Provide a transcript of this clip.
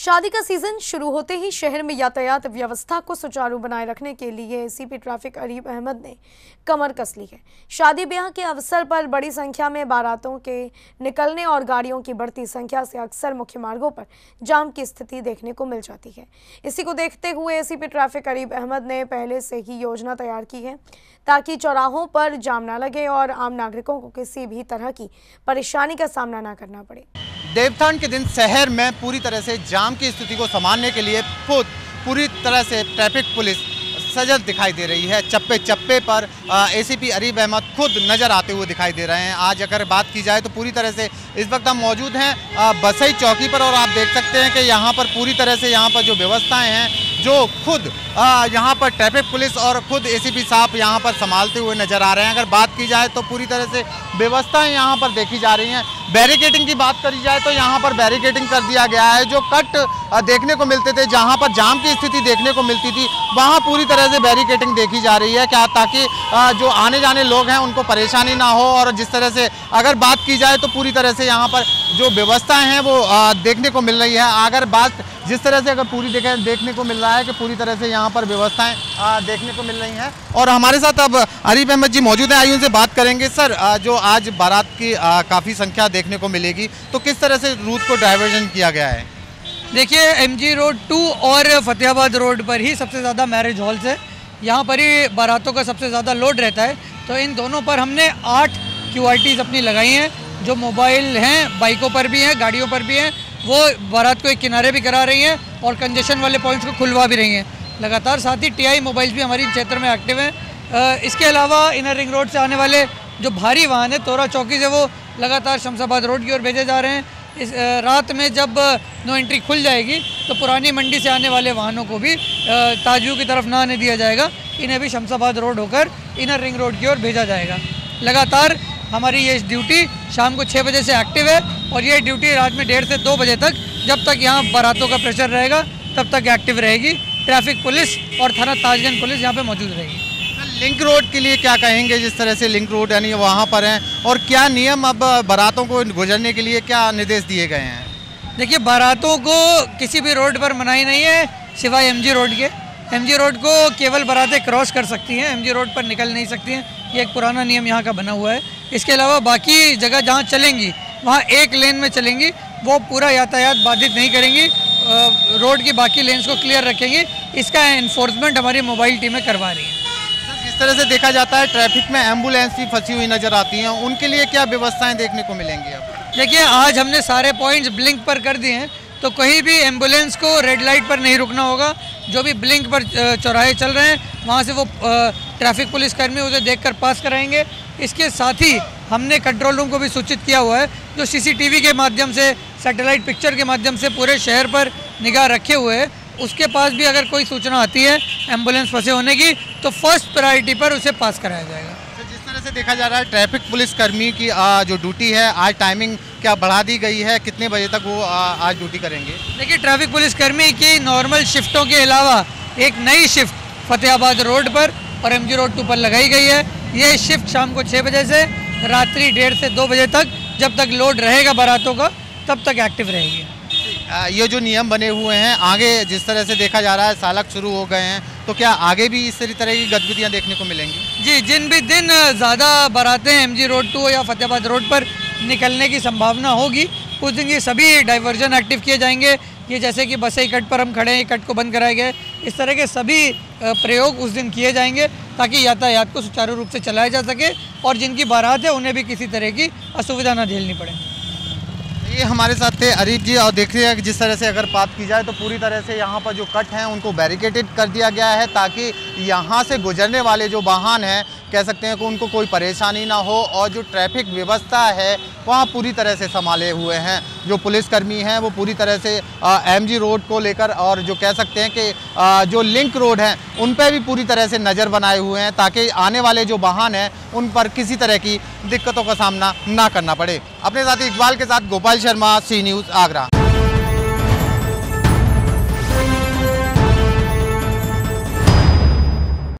शादी का सीजन शुरू होते ही शहर में यातायात व्यवस्था को सुचारू बनाए रखने के लिए एसीपी ट्रैफिक अरीब अहमद ने कमर कस ली है। शादी ब्याह के अवसर पर बड़ी संख्या में बारातों के निकलने और गाड़ियों की बढ़ती संख्या से अक्सर मुख्य मार्गों पर जाम की स्थिति देखने को मिल जाती है। इसी को देखते हुए एसीपी ट्रैफिक अरीब अहमद ने पहले से ही योजना तैयार की है ताकि चौराहों पर जाम न लगे और आम नागरिकों को किसी भी तरह की परेशानी का सामना न करना पड़े। देवउठान के दिन शहर में पूरी तरह से जाम की स्थिति को संभालने के लिए खुद पूरी तरह से ट्रैफिक पुलिस सजग दिखाई दे रही है। चप्पे चप्पे पर एसीपी अरीब अहमद खुद नजर आते हुए दिखाई दे रहे हैं। आज अगर बात की जाए तो पूरी तरह से इस वक्त हम मौजूद हैं बसई चौकी पर और आप देख सकते हैं कि यहाँ पर पूरी तरह से यहाँ पर जो व्यवस्थाएं हैं जो खुद यहाँ पर ट्रैफिक पुलिस और खुद एसीपी साहब यहाँ पर संभालते हुए नजर आ रहे हैं। अगर बात की जाए तो पूरी तरह से व्यवस्थाएं यहाँ पर देखी जा रही हैं। बैरिकेडिंग की बात करी जाए तो यहाँ पर बैरिकेडिंग कर दिया गया है। जो कट देखने को मिलते थे, जहाँ पर जाम की स्थिति देखने को मिलती थी, वहाँ पूरी तरह से बैरिकेडिंग देखी जा रही है क्या ताकि जो आने जाने लोग हैं उनको परेशानी ना हो। और जिस तरह से अगर बात की जाए तो पूरी तरह से यहाँ पर जो व्यवस्थाएं हैं वो देखने को मिल रही है। अगर बात जिस तरह से अगर पूरी देखने को मिल रहा है कि पूरी तरह से यहाँ पर व्यवस्थाएं देखने को मिल रही हैं। और हमारे साथ अब अरीब अहमद जी मौजूद हैं, आइए उनसे बात करेंगे। सर, जो आज बारात की काफ़ी संख्या देखने को मिलेगी तो किस तरह से रूट को डाइवर्जन किया गया है? देखिए, एमजी रोड 2 और फतेहाबाद रोड पर ही सबसे ज़्यादा मैरिज हॉल्स है, यहाँ पर ही बारातों का सबसे ज़्यादा लोड रहता है। तो इन दोनों पर हमने 8 QRTs अपनी लगाई हैं। जो मोबाइल हैं, बाइकों पर भी हैं, गाड़ियों पर भी हैं, वो बारात को एक किनारे भी करा रही हैं और कंजेशन वाले पॉइंट्स को खुलवा भी रही हैं लगातार। साथ ही TI मोबाइल्स भी हमारी क्षेत्र में एक्टिव हैं। इसके अलावा इनर रिंग रोड से आने वाले जो भारी वाहन है तोरा चौकी से वो लगातार शमशाबाद रोड की ओर भेजे जा रहे हैं। इस रात में जब नो एंट्री खुल जाएगी तो पुरानी मंडी से आने वाले वाहनों को भी ताजू की तरफ ना आने दिया जाएगा, इन्हें भी शमशाबाद रोड होकर इनर रिंग रोड की ओर भेजा जाएगा। लगातार हमारी ये ड्यूटी शाम को 6 बजे से एक्टिव है और ये ड्यूटी रात में 1:30 से 2 बजे तक, जब तक यहाँ बारातों का प्रेशर रहेगा तब तक एक्टिव रहेगी। ट्रैफिक पुलिस और थाना ताजगंज पुलिस यहाँ पे मौजूद रहेगी। लिंक रोड के लिए क्या कहेंगे? जिस तरह से लिंक रोड यानी वहाँ पर हैं, और क्या नियम अब बारातों को गुजरने के लिए क्या निर्देश दिए गए हैं? देखिए, बारातों को किसी भी रोड पर मनाही नहीं है सिवाय MG रोड के। MG रोड को केवल बारातें क्रॉस कर सकती हैं, MG रोड पर निकल नहीं सकती हैं। ये एक पुराना नियम यहाँ का बना हुआ है। इसके अलावा बाकी जगह जहाँ चलेंगी वहाँ एक लेन में चलेंगी, वो पूरा यातायात बाधित नहीं करेंगी, रोड की बाकी लेन्स को क्लियर रखेंगी। इसका एनफोर्समेंट हमारी मोबाइल टीमें करवा रही हैं। जिस तरह से देखा जाता है ट्रैफिक में एम्बुलेंस भी फंसी हुई नजर आती हैं, उनके लिए क्या व्यवस्थाएं देखने को मिलेंगी अब? देखिए, आज हमने सारे पॉइंट्स ब्लिंक पर कर दिए हैं, तो कहीं भी एम्बुलेंस को रेड लाइट पर नहीं रुकना होगा। जो भी ब्लिंक पर चौराहे चल रहे हैं वहाँ से वो ट्रैफिक पुलिस कर्मी उसे देखकर पास कराएंगे। इसके साथ ही हमने कंट्रोल रूम को भी सूचित किया हुआ है, जो CCTV के माध्यम से, सैटेलाइट पिक्चर के माध्यम से पूरे शहर पर निगाह रखे हुए है। उसके पास भी अगर कोई सूचना आती है एम्बुलेंस फंसे होने की तो फर्स्ट प्रायोरिटी पर उसे पास कराया जाएगा। तो जिस तरह से देखा जा रहा है ट्रैफिक पुलिस कर्मी की जो ड्यूटी है, आज टाइमिंग क्या बढ़ा दी गई है? कितने बजे तक वो आज ड्यूटी करेंगे? देखिए, ट्रैफिक पुलिस कर्मी की नॉर्मल शिफ्टों के अलावा एक नई शिफ्ट फतेहाबाद रोड पर और MG रोड 2 पर लगाई गई है। ये शिफ्ट शाम को 6 बजे से रात्रि 1:30 से 2 बजे तक, जब तक लोड रहेगा बारातों का तब तक एक्टिव रहेगी। ये जो नियम बने हुए हैं, आगे जिस तरह से देखा जा रहा है सालक शुरू हो गए हैं, तो क्या आगे भी इस तरह की गतिविधियां देखने को मिलेंगी? जी, जिन भी दिन ज़्यादा बारातें MG रोड 2 या फतेहाबाद रोड पर निकलने की संभावना होगी, उस दिन ये सभी डाइवर्जन एक्टिव किए जाएंगे। ये जैसे कि बसई कट पर हम खड़े हैं, कट को बंद कराए गए, इस तरह के सभी प्रयोग उस दिन किए जाएंगे ताकि यातायात को सुचारू रूप से चलाया जा सके और जिनकी बारात है उन्हें भी किसी तरह की असुविधा न झेलनी पड़े। ये हमारे साथ थे अरीब जी। और देखिए, जिस तरह से अगर बात की जाए तो पूरी तरह से यहाँ पर जो कट हैं उनको बैरिकेडेड कर दिया गया है ताकि यहाँ से गुजरने वाले जो वाहन हैं, कह सकते हैं कि उनको कोई परेशानी ना हो। और जो ट्रैफिक व्यवस्था है वहाँ पूरी तरह से संभाले हुए हैं जो पुलिसकर्मी हैं, वो पूरी तरह से MG रोड को लेकर और जो कह सकते हैं कि जो लिंक रोड हैं उन पर भी पूरी तरह से नज़र बनाए हुए हैं ताकि आने वाले जो वाहन हैं उन पर किसी तरह की दिक्कतों का सामना ना करना पड़े। अपने साथी इकबाल के साथ गोपाल शर्मा, C न्यूज़, आगरा।